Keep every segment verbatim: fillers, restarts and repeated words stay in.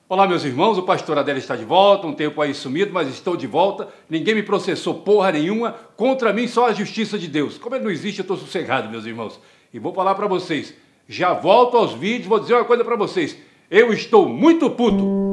Olá, meus irmãos, o pastor Adélio está de volta, um tempo aí sumido, mas estou de volta. Ninguém me processou porra nenhuma, contra mim só a justiça de Deus. Como ele não existe, eu estou sossegado, meus irmãos. E vou falar para vocês, já volto aos vídeos, vou dizer uma coisa para vocês. Eu estou muito puto.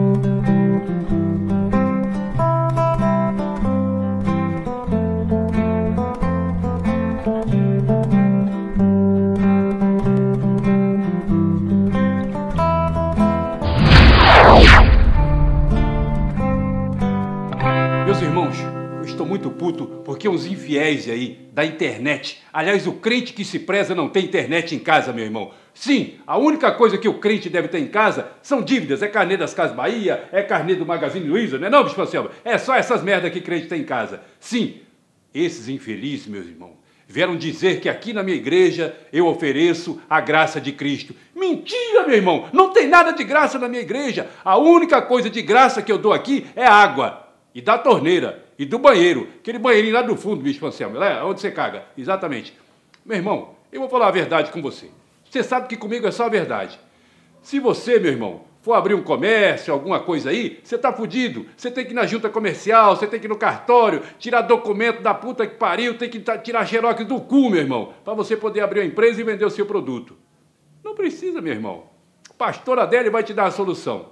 Meus irmãos, eu estou muito puto porque uns infiéis aí da internet, aliás, o crente que se preza não tem internet em casa, meu irmão. Sim, a única coisa que o crente deve ter em casa são dívidas, é carnê das Casas Bahia, é carnê do Magazine Luiza, não é não, Bispo Anselmo? É só essas merdas que crente tem em casa. Sim, esses infelizes, meus irmãos, vieram dizer que aqui na minha igreja eu ofereço a graça de Cristo. Mentira, meu irmão, não tem nada de graça na minha igreja. A única coisa de graça que eu dou aqui é água. E da torneira, e do banheiro, aquele banheirinho lá do fundo, Bispo Anselmo, lá onde você caga, exatamente. Meu irmão, eu vou falar a verdade com você. Você sabe que comigo é só a verdade. Se você, meu irmão, for abrir um comércio, alguma coisa aí, você tá fudido. Você tem que ir na junta comercial, você tem que ir no cartório, tirar documento da puta que pariu, tem que tirar xerox do cu, meu irmão, para você poder abrir uma empresa e vender o seu produto. Não precisa, meu irmão. O pastor Adélio vai te dar a solução.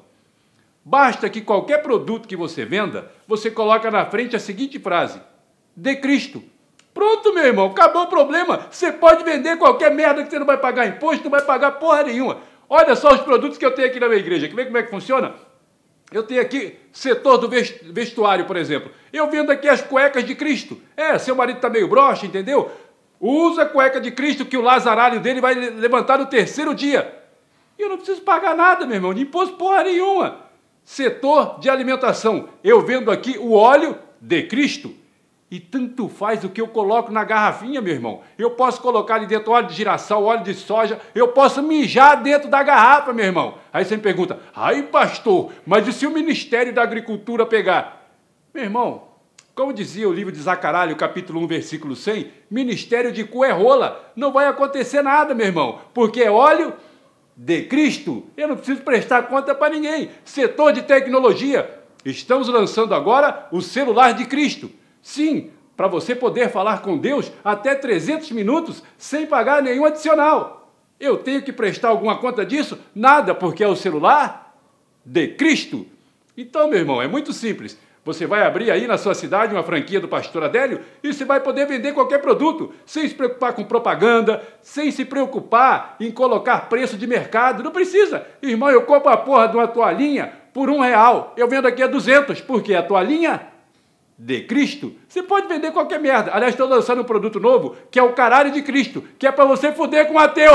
Basta que qualquer produto que você venda, você coloca na frente a seguinte frase: de Cristo. Pronto, meu irmão, acabou o problema. Você pode vender qualquer merda que você não vai pagar imposto, não vai pagar porra nenhuma. Olha só os produtos que eu tenho aqui na minha igreja. Quer ver como é que funciona? Eu tenho aqui setor do vestuário, por exemplo. Eu vendo aqui as cuecas de Cristo. É, seu marido está meio broxa, entendeu? Usa a cueca de Cristo que o lazaralho dele vai levantar no terceiro dia. E eu não preciso pagar nada, meu irmão, de imposto porra nenhuma. Setor de alimentação, eu vendo aqui o óleo de Cristo e tanto faz o que eu coloco na garrafinha, meu irmão. Eu posso colocar ali dentro óleo de girassol, óleo de soja, eu posso mijar dentro da garrafa, meu irmão. Aí você me pergunta, ai pastor, mas e se o Ministério da Agricultura pegar? Meu irmão, como dizia o livro de Zacarias, capítulo um, versículo cem, ministério de cu é rola, não vai acontecer nada, meu irmão, porque é óleo de Cristo, eu não preciso prestar conta para ninguém. Setor de tecnologia, estamos lançando agora o celular de Cristo. Sim, para você poder falar com Deus até trezentos minutos sem pagar nenhum adicional. Eu tenho que prestar alguma conta disso? Nada, porque é o celular de Cristo. Então, meu irmão, é muito simples. Você vai abrir aí na sua cidade uma franquia do pastor Adélio e você vai poder vender qualquer produto, sem se preocupar com propaganda, sem se preocupar em colocar preço de mercado. Não precisa. Irmão, eu compro a porra de uma toalhinha por um real. Eu vendo aqui a duzentos, porque a toalhinha de Cristo, você pode vender qualquer merda. Aliás, estou lançando um produto novo, que é o caralho de Cristo, que é para você fuder com o ateu.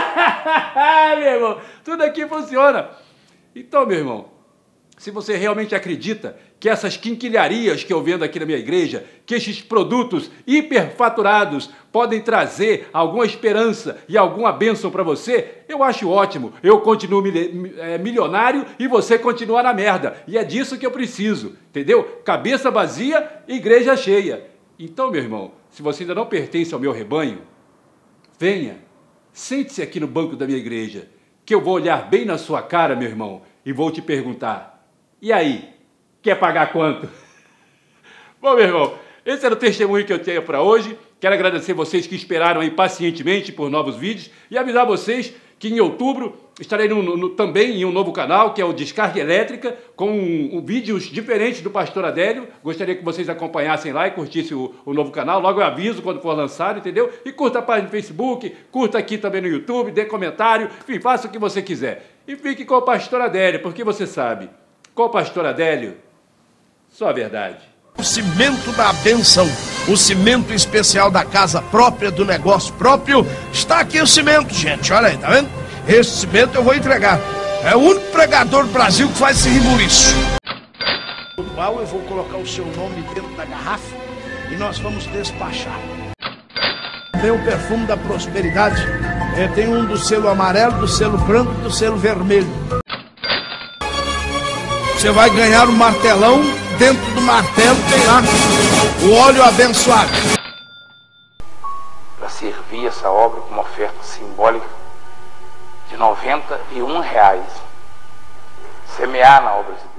Meu irmão, tudo aqui funciona. Então, meu irmão, se você realmente acredita que essas quinquilharias que eu vendo aqui na minha igreja, que esses produtos hiperfaturados podem trazer alguma esperança e alguma bênção para você, eu acho ótimo. Eu continuo milionário e você continua na merda. E é disso que eu preciso, entendeu? Cabeça vazia, igreja cheia. Então, meu irmão, se você ainda não pertence ao meu rebanho, venha, sente-se aqui no banco da minha igreja, que eu vou olhar bem na sua cara, meu irmão, e vou te perguntar: e aí, quer pagar quanto? Bom, meu irmão, esse era o testemunho que eu tenho para hoje. Quero agradecer vocês que esperaram aí pacientemente por novos vídeos e avisar vocês que em outubro estarei no, no, também em um novo canal, que é o Descarga Elétrica, com um, um, vídeos diferentes do pastor Adélio. Gostaria que vocês acompanhassem lá e curtissem o, o novo canal. Logo eu aviso quando for lançado, entendeu? E curta a página no Facebook, curta aqui também no YouTube, dê comentário, enfim, faça o que você quiser. E fique com o pastor Adélio, porque você sabe, com o pastor Adélio, só a verdade. O cimento da bênção, o cimento especial da casa própria, do negócio próprio, está aqui o cimento, gente, olha aí, tá vendo? Esse cimento eu vou entregar. É o único pregador do Brasil que faz esse rebuliço. No qual eu vou colocar o seu nome dentro da garrafa e nós vamos despachar. Tem o perfume da prosperidade, é, tem um do selo amarelo, do selo branco e do selo vermelho. Você vai ganhar um martelão, dentro do martelo tem lá o óleo abençoado. Para servir essa obra com uma oferta simbólica de noventa e um reais. Você semear na obra de Deus.